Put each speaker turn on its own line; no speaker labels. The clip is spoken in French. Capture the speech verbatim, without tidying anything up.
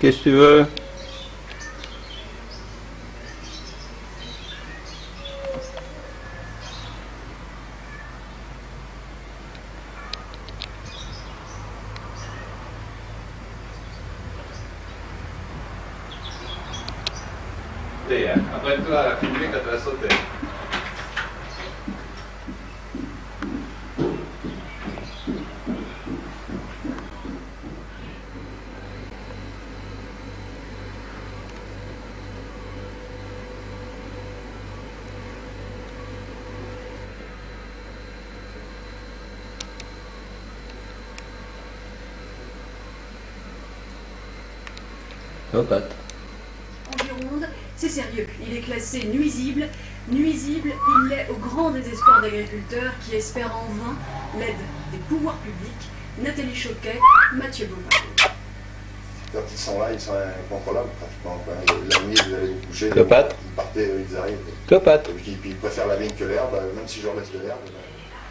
Qu'est-ce que tu veux?
Après toi, la filmer quand tu vas sauter.
Cocotte.
Environde, c'est sérieux. Il est classé nuisible. Nuisible, il l'est au grand désespoir d'agriculteurs qui espèrent en vain l'aide des pouvoirs publics. Nathalie Choquet, Mathieu Beaumont.
Quand ils sont là, ils sont incontrôlables pratiquement. La nuit, vous allez vous coucher,
Copate.
ils partent, ils arrivent.
Copate.
Et puis, puis ils préfèrent la vigne que l'herbe, même si je leur laisse de l'herbe. Ben...